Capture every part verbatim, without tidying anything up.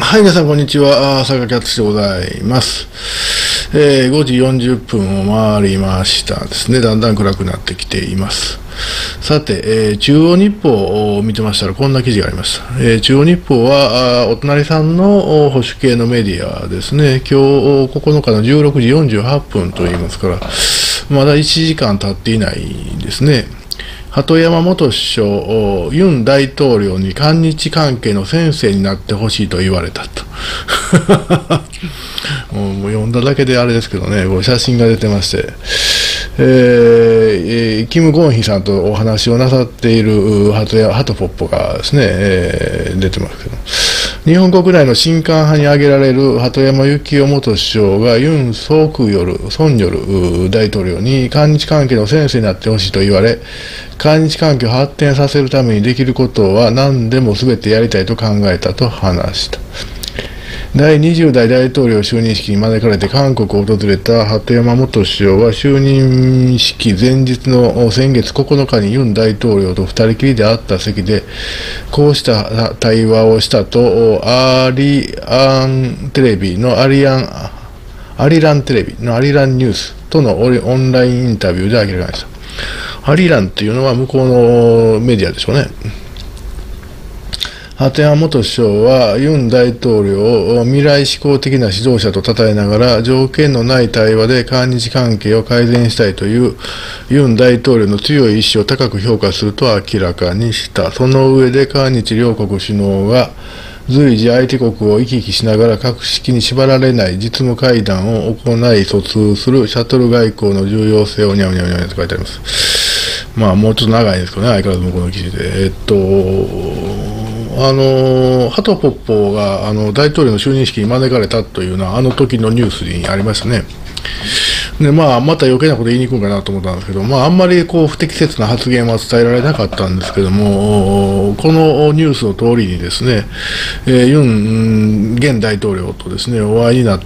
はい、皆さん、こんにちは。坂木敦でございます。えー、ごじよんじゅっぷんを回りましたですね。だんだん暗くなってきています。さて、えー、中央日報を見てましたら、こんな記事がありました。えー、中央日報は、あお隣さんの保守系のメディアですね。今日ここのかのじゅうろくじよんじゅうはっぷんと言いますから、まだいちじかん経っていないですね。鳩山元首相、ユン大統領に韓日関係の先生になってほしいと言われたと。もうもう読んだだけであれですけどね、こう写真が出てまして、えー、キム・ゴンヒさんとお話をなさっているハトやハトポッポがですね、えー、出てますけど、日本国内の親韓派に挙げられる鳩山幸夫元首相がユン・ソクヨル、ソンニョル大統領に韓日関係の先生になってほしいと言われ、韓日関係を発展させるためにできることは何でも全てやりたいと考えたと話した。だいにじゅう代大統領就任式に招かれて韓国を訪れた鳩山元首相は、就任式前日の先月ここのかにユン大統領と二人きりで会った席で、こうした対話をしたと、アリアンテレビのアリアン、アリランテレビのアリランニュースとのオンラインインタビューで明らかにした。アリランっていうのは向こうのメディアでしょうね。鳩山元首相はユン大統領を未来志向的な指導者と称えながら、条件のない対話で韓日関係を改善したいというユン大統領の強い意志を高く評価すると明らかにした。その上で韓日両国首脳が随時相手国を行き来しながら格式に縛られない実務会談を行い疎通するシャトル外交の重要性をにゃうにゃうにゃうと書いてあります。まあもうちょっと長いですけどね、相変わらず向こうの記事で。えっと、あの、ハトポッポがあの大統領の就任式に招かれたというのは、あの時のニュースにありましたね。で、まあ、また余計なこと言いに行くんかなと思ったんですけど、まあ、あんまりこう不適切な発言は伝えられなかったんですけども、このニュースの通りにですね、えー、ユン現大統領とですね、お会いになって、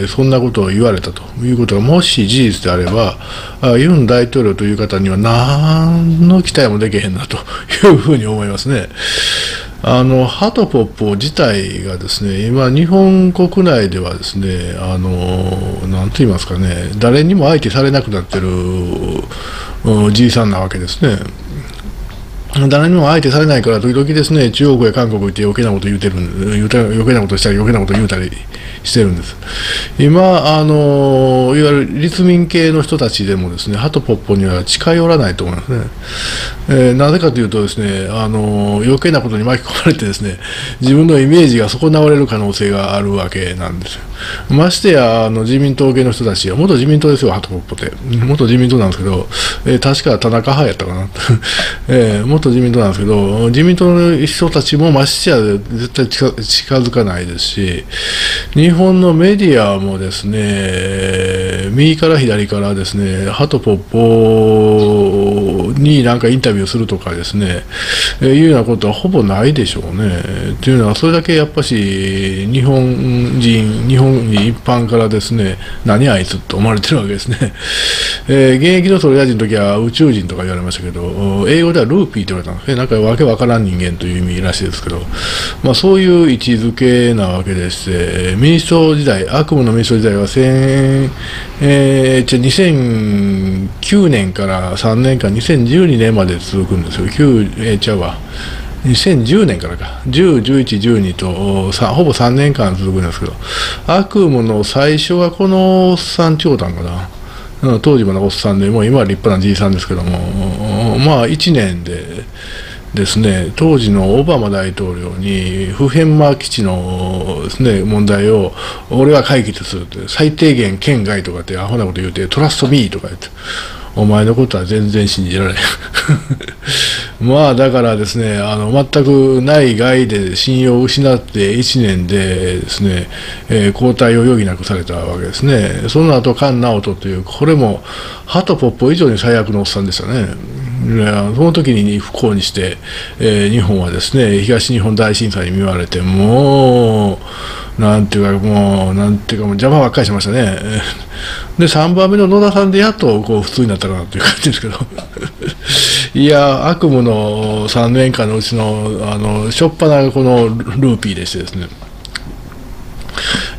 そんなことを言われたということが、もし事実であれば、ユン大統領という方には何の期待もできへんなというふうに思いますね。あのハトポッポ自体がですね、今、日本国内ではですね、あのなんと言いますかね、誰にも相手されなくなってるじいさんなわけですね。誰にも相手されないから、時々ですね、中国や韓国行って余計なこと言うてるんで、余計なことしたり、余計なこと言うたりしてるんです。今、あのいわゆる立民系の人たちでもですね、ハトポッポには近寄らないと思いますね。えー、なぜかというとですね、あの余計なことに巻き込まれてですね、自分のイメージが損なわれる可能性があるわけなんですよ。ましてや、あの自民党系の人たちは、元自民党ですよ、ハトポッポって。元自民党なんですけど、えー、確か田中派やったかな。えー、元自民党なんですけど、自民党の人たちもましてや絶対近づかないですし、日本のメディアもですね、右から左からですね、ハトポッポになんかインタビューするとかですね、えー、いうようなことはほぼないでしょうね。というのは、それだけやっぱし日本人、日本人一般からですね、何あいつと思われてるわけですね。えー、現役の総理大臣の時は宇宙人とか言われましたけど、英語ではルーピーと言われたんですね。なんかわけわからん人間という意味らしいですけど、まあ、そういう位置づけなわけでして、民主党時代、悪夢の民主党時代はえー、にせんきゅうねんからさんねんかん、にせんじゅうにねんまで続くんですよ。きゅう、えー、ちゃうわ。にせんじゅうねんからか、じゅう、じゅういち、じゅうにとさほぼさんねんかん続くんですけど、悪夢の最初はこのおっさんちょうだんかな。当時まだおっさんで、もう今は立派なじいさんですけども、まあいちねんでですね、当時のオバマ大統領に普天間基地のですね、問題を俺は解決するって、最低限県外とかってアホなこと言うて、トラストミーとか言って、お前のことは全然信じられない。まあだからですね、あの全くない害で信用を失っていちねんでですね、えー、交代を余儀なくされたわけですね。その後菅直人という、これもハトポッポ以上に最悪のおっさんでしたね。その時に不幸にして、えー、日本はですね、東日本大震災に見舞われて、もうなんていうか、もうなんていうか、もう邪魔ばっかりしましたね。でさんばんめの野田さんでやっとこう普通になったかなという感じですけど。いや、悪夢のさんねんかんのうちの、あの、しょっぱなこのルーピーでしてですね、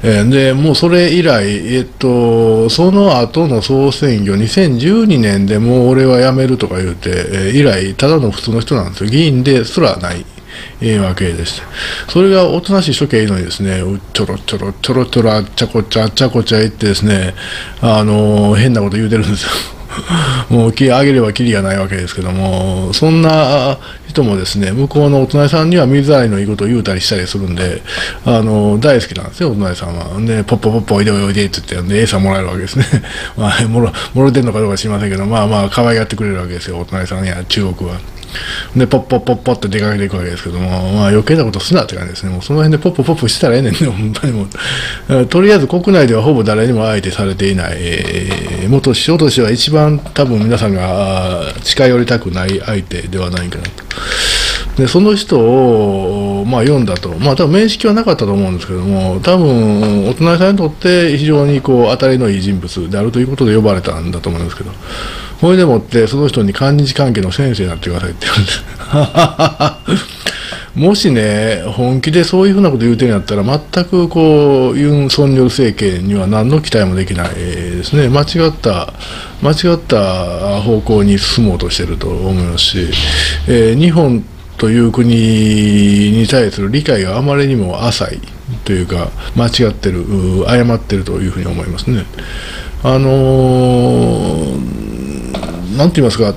えー、でもうそれ以来、えっと、その後の総選挙、にせんじゅうにねんでもう俺は辞めるとか言うて、えー、以来、ただの普通の人なんですよ、議員ですらない。ええわけでして、それがおとなしい処刑いいのにですね、うちょろちょろちょろちょろあっちゃこっちゃあっちゃこっちゃ言ってですね、あのー、変なこと言うてるんですよ。もうあげればきりがないわけですけども、そんな人もですね、向こうのお隣さんには水洗いのいいことを言うたりしたりするんで、あの大好きなんですよ、お隣さんは。で、ポッポポッポおいでおいでって言って、で、餌もらえるわけですね。まあ、もろ、もろてんのかどうか知りませんけど、まあまあ、可愛がってくれるわけですよ、お隣さんや中国は。で、ポッポッポッポって出かけていくわけですけども、まあ余計なことすなって感じですね。もうその辺でポッポポッポしたらええねんね、本当にもう。とりあえず国内ではほぼ誰にも相手されていない、えー、元首相としては一番多分皆さんが近寄りたくない相手ではないかなと。で、その人を、まあ、読んだと、まあ、多分面識はなかったと思うんですけども、多分お隣さんにとって非常にこう当たりのいい人物であるということで呼ばれたんだと思うんですけど、それでもってその人に韓日関係の先生になってくださいって言うんです。もしね、本気でそういうふうなこと言うてるんやったら、全くこうユン・ソンニョル政権には何の期待もできないですね、間違った、間違った方向に進もうとしていると思いますし、えー、日本という国に対する理解があまりにも浅いというか、間違ってる、誤ってるというふうに思いますね。あのー、なんて言いますか、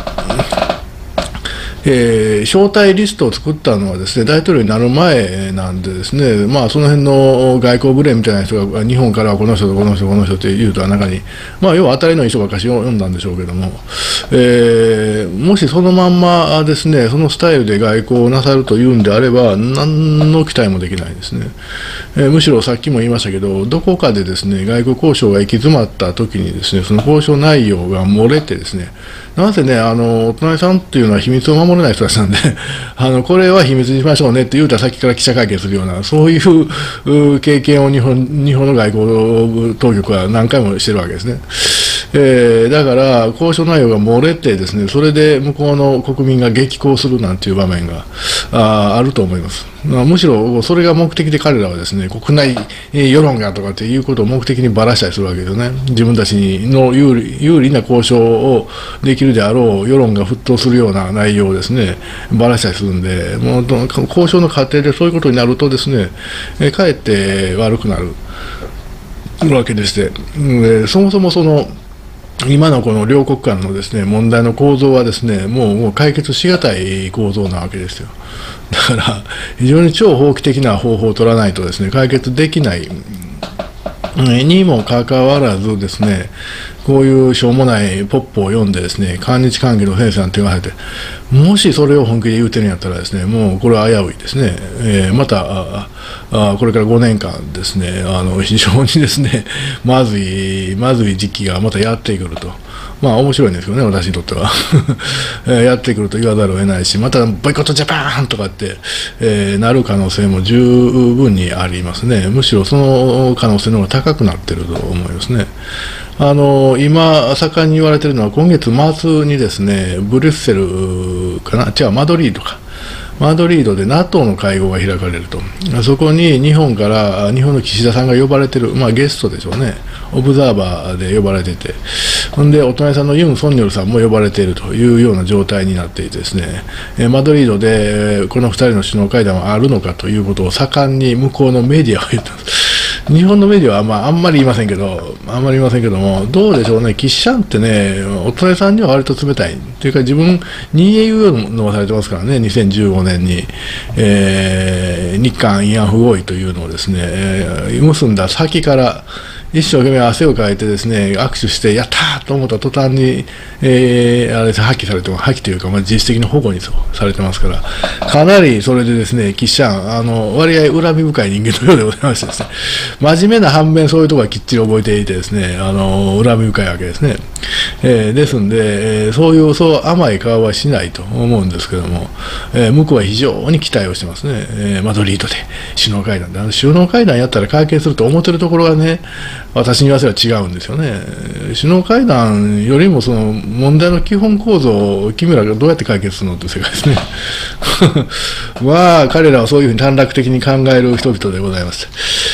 えー、招待リストを作ったのはですね、大統領になる前なんでですね、まあ、その辺の外交ブレーンみたいな人が、日本からはこの人とこの人、この人っていうとは中に、まあ、要は当たりのいい人ばっかし読んだんでしょうけども、えー、もしそのまんまですね、そのスタイルで外交をなさるというんであれば、何の期待もできないですね。えー、むしろさっきも言いましたけど、どこかでですね、外交交渉が行き詰まった時にですね、その交渉内容が漏れてですね、なぜね、あの、お隣さんっていうのは秘密を守れない人たちなんで、あの、これは秘密にしましょうねって言うたら先から記者会見するような、そういう経験を日本、日本の外交当局は何回もしてるわけですね。えー、だから交渉内容が漏れてですね、それで向こうの国民が激高するなんていう場面が あ, あると思います。まあ、むしろそれが目的で彼らはですね、国内世論がとかっていうことを目的にばらしたりするわけですよね。自分たちの有 利, 有利な交渉をできるであろう世論が沸騰するような内容をですね、ばらしたりするんで、もう交渉の過程でそういうことになるとですね、えかえって悪くなるわけでして、でそもそもその今のこの両国間のですね、問題の構造はですね、もう、もう解決しがたい構造なわけですよ。だから非常に超法規的な方法を取らないとですね、解決できないにもかかわらずですね、こういうしょうもないポップを読んでですね、韓日関係の先生なんて言われて、もしそれを本気で言うてるんやったらですね、もうこれは危ういですね。えー、またああこれからごねんかんですね、あの非常にですね、まずいまずい時期がまたやってくると。まあ面白いんですけどね、私にとっては。やってくると言わざるを得ないし、またボイコットジャパンとかって、えー、なる可能性も十分にありますね。むしろその可能性の方が高くなっていると思いますね。あの今、盛んに言われているのは、今月末にですね、ブリュッセルかな、違う、マドリードか。マドリードで NATO の会合が開かれると、そこに日本から、日本の岸田さんが呼ばれている、まあ、ゲストでしょうね、オブザーバーで呼ばれてて、ほんで、お隣さんのユン・ソンニョルさんも呼ばれているというような状態になっていてですね、マドリードでこのふたりの首脳会談はあるのかということを盛んに向こうのメディアは言ってます。日本のメディアは、まあ、あんまり言いませんけど、あんまり言いませんけども、どうでしょうね、岸シャンってね、お隣さんには割と冷たい。というか、自分に言うのをされてますからね、にせんじゅうごねんに、えー、日韓慰安婦合意というのをですね、えー、結んだ先から、一生懸命汗をかいてですね、握手して、やったーと思った途端に、えー、あれ破棄されても、破棄というか、まあ、実質的な保護にされてますから、かなりそれでですね、岸シャン、あの、割合恨み深い人間のようでございましてですね、真面目な反面、そういうところはきっちり覚えていてですね、あの、恨み深いわけですね。えー、ですんで、えー、そういう、そう甘い顔はしないと思うんですけども、えー、向こうは非常に期待をしてますね。えー、マドリードで首脳会談で、あの首脳会談やったら会見すると思ってるところがね、私に言わせれば違うんですよね。首脳会談よりもその問題の基本構造を君らがどうやって解決するのって世界ですね。まあ彼らはそういうふうに短絡的に考える人々でございます。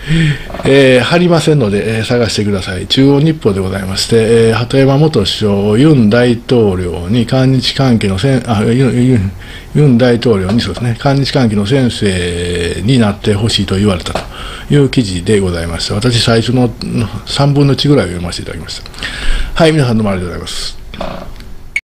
えー貼りませんので、えー探してください。中央日報でございまして、えー鳩山元首相、ユン大統領に韓日関係のせんあユンユンユン大統領にそうですね、韓日関係の先生になってほしいと言われたという記事でございました。私、最初のさんぶんのいちぐらいを読ませていただきました。はい、皆さんどうもありがとうございます。